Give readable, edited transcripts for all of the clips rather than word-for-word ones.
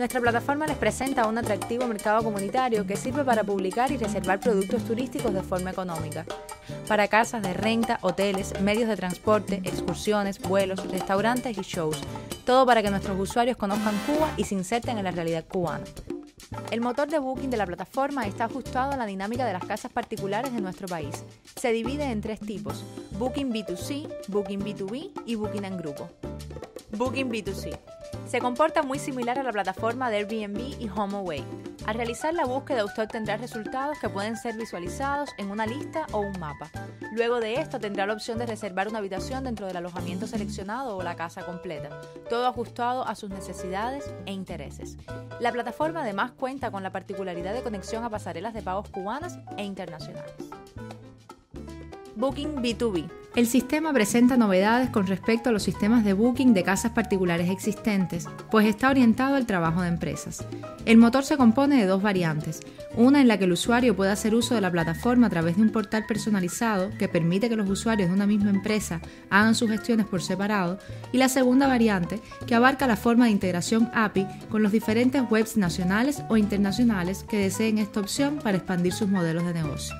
Nuestra plataforma les presenta un atractivo mercado comunitario que sirve para publicar y reservar productos turísticos de forma económica. Para casas de renta, hoteles, medios de transporte, excursiones, vuelos, restaurantes y shows. Todo para que nuestros usuarios conozcan Cuba y se inserten en la realidad cubana. El motor de Booking de la plataforma está ajustado a la dinámica de las casas particulares de nuestro país. Se divide en 3 tipos: Booking B2C, Booking B2B y Booking en grupo. Booking B2C. Se comporta muy similar a la plataforma de Airbnb y HomeAway. Al realizar la búsqueda, usted obtendrá resultados que pueden ser visualizados en una lista o un mapa. Luego de esto, tendrá la opción de reservar una habitación dentro del alojamiento seleccionado o la casa completa, todo ajustado a sus necesidades e intereses. La plataforma además cuenta con la particularidad de conexión a pasarelas de pagos cubanas e internacionales. Booking B2B. El sistema presenta novedades con respecto a los sistemas de booking de casas particulares existentes, pues está orientado al trabajo de empresas. El motor se compone de 2 variantes, una en la que el usuario puede hacer uso de la plataforma a través de un portal personalizado que permite que los usuarios de una misma empresa hagan sus gestiones por separado, y la segunda variante que abarca la forma de integración API con los diferentes webs nacionales o internacionales que deseen esta opción para expandir sus modelos de negocio.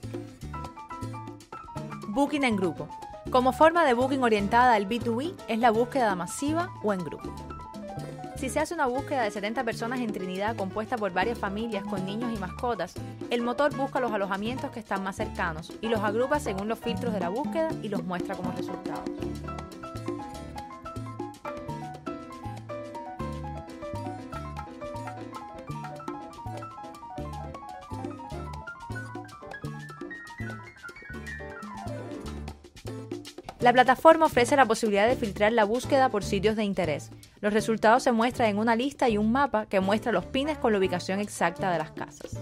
Booking en grupo. Como forma de booking orientada al B2B es la búsqueda masiva o en grupo. Si se hace una búsqueda de 70 personas en Trinidad compuesta por varias familias con niños y mascotas, el motor busca los alojamientos que están más cercanos y los agrupa según los filtros de la búsqueda y los muestra como resultados. La plataforma ofrece la posibilidad de filtrar la búsqueda por sitios de interés. Los resultados se muestran en una lista y un mapa que muestra los pines con la ubicación exacta de las casas.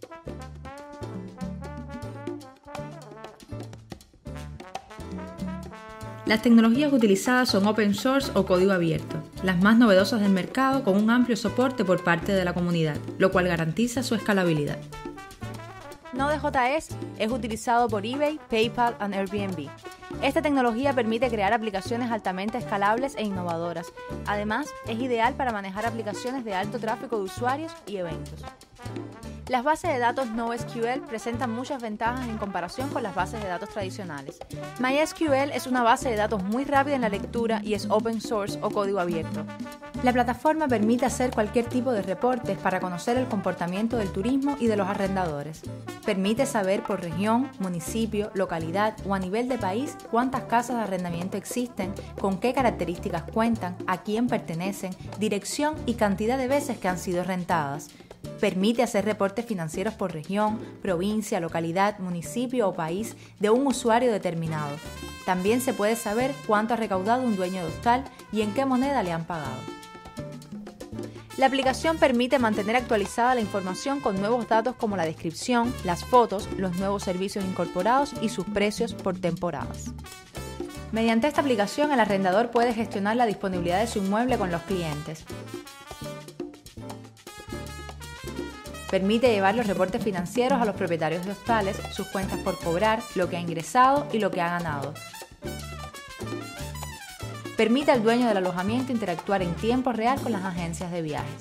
Las tecnologías utilizadas son open source o código abierto, las más novedosas del mercado con un amplio soporte por parte de la comunidad, lo cual garantiza su escalabilidad. Node.js es utilizado por eBay, PayPal y Airbnb. Esta tecnología permite crear aplicaciones altamente escalables e innovadoras. Además, es ideal para manejar aplicaciones de alto tráfico de usuarios y eventos. Las bases de datos NoSQL presentan muchas ventajas en comparación con las bases de datos tradicionales. MySQL es una base de datos muy rápida en la lectura y es open source o código abierto. La plataforma permite hacer cualquier tipo de reportes para conocer el comportamiento del turismo y de los arrendadores. Permite saber por región, municipio, localidad o a nivel de país cuántas casas de arrendamiento existen, con qué características cuentan, a quién pertenecen, dirección y cantidad de veces que han sido rentadas. Permite hacer reportes financieros por región, provincia, localidad, municipio o país de un usuario determinado. También se puede saber cuánto ha recaudado un dueño de hostal y en qué moneda le han pagado. La aplicación permite mantener actualizada la información con nuevos datos como la descripción, las fotos, los nuevos servicios incorporados y sus precios por temporadas. Mediante esta aplicación, el arrendador puede gestionar la disponibilidad de su inmueble con los clientes. Permite llevar los reportes financieros a los propietarios de hostales, sus cuentas por cobrar, lo que ha ingresado y lo que ha ganado. Permite al dueño del alojamiento interactuar en tiempo real con las agencias de viajes.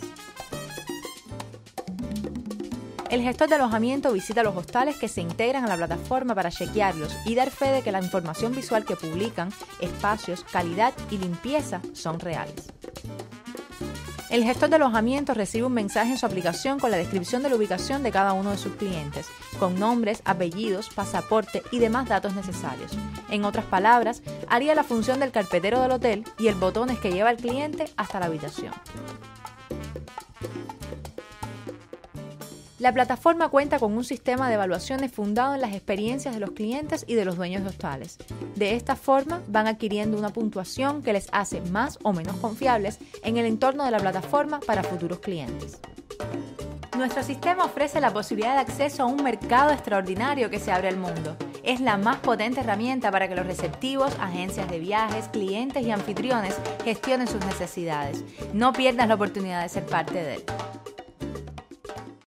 El gestor de alojamiento visita los hostales que se integran a la plataforma para chequearlos y dar fe de que la información visual que publican, espacios, calidad y limpieza son reales. El gestor de alojamiento recibe un mensaje en su aplicación con la descripción de la ubicación de cada uno de sus clientes, con nombres, apellidos, pasaporte y demás datos necesarios. En otras palabras, haría la función del carpetero del hotel y el botón es que lleva al cliente hasta la habitación. La plataforma cuenta con un sistema de evaluaciones fundado en las experiencias de los clientes y de los dueños de hostales. De esta forma, van adquiriendo una puntuación que les hace más o menos confiables en el entorno de la plataforma para futuros clientes. Nuestro sistema ofrece la posibilidad de acceso a un mercado extraordinario que se abre al mundo. Es la más potente herramienta para que los receptivos, agencias de viajes, clientes y anfitriones gestionen sus necesidades. No pierdas la oportunidad de ser parte de él.